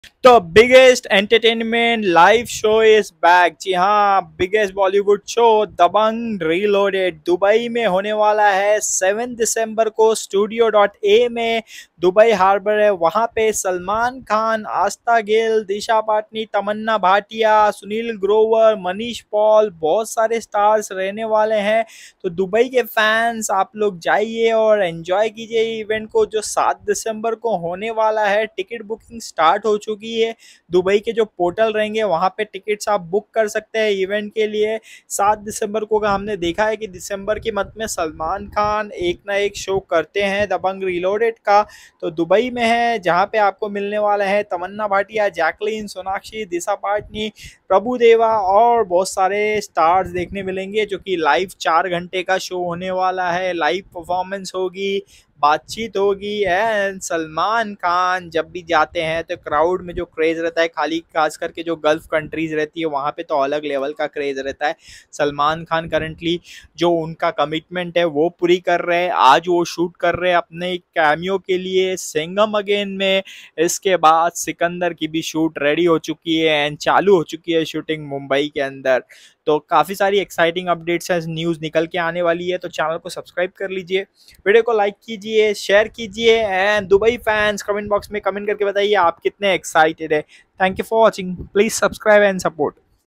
तो biggest entertainment live show is back. जी हाँ, biggest Bollywood show Dabangg reloaded Dubai में होने वाला है 7 दिसंबर को। स्टूडियो.a में दुबई हार्बर है, वहां पे सलमान खान, आस्था गिल, दिशा पाटनी, तमन्ना भाटिया, सुनील ग्रोवर, मनीष पॉल, बहुत सारे स्टार्स रहने वाले हैं। तो दुबई के फैंस आप लोग जाइए और एंजॉय कीजिए इवेंट को जो 7 दिसंबर को होने वाला है। टिकट बुकिंग स्टार्ट हो चुकी है। दुबई के जो पोर्टल रहेंगे वहां पे टिकट्स आप बुक कर सकते हैं इवेंट के लिए। 7 दिसंबर को हमने देखा है कि दिसंबर के मध्य में सलमान खान एक ना एक शो करते हैं दबंग रिलोडेड का। तो दुबई में है जहां पे आपको मिलने वाला है तमन्ना भाटिया, जैकलीन, सोनाक्षी, दिशा पाटनी, प्रभु देवा और बहुत सारे स्टार्स देखने मिलेंगे, जो कि लाइव 4 घंटे का शो होने वाला है। लाइव परफॉर्मेंस होगी, बातचीत होगी। एंड सलमान खान जब भी जाते हैं तो क्राउड में जो क्रेज रहता है, खाली खास करके जो गल्फ कंट्रीज रहती है वहाँ पे तो अलग लेवल का क्रेज रहता है। सलमान खान करंटली जो उनका कमिटमेंट है वो पूरी कर रहे हैं। आज वो शूट कर रहे हैं अपने कैमियो के लिए सिंघम अगेन में। इसके बाद सिकंदर की भी शूट रेडी हो चुकी है एंड चालू हो चुकी है शूटिंग मुंबई के अंदर। तो काफ़ी सारी एक्साइटिंग अपडेट्स है, न्यूज़ निकल के आने वाली है। तो चैनल को सब्सक्राइब कर लीजिए, वीडियो को लाइक कीजिए, शेयर कीजिए and Dubai fans comment box में कमेंट करके बताइए आप कितने एक्साइटेड है। Thank you for watching, please subscribe and support.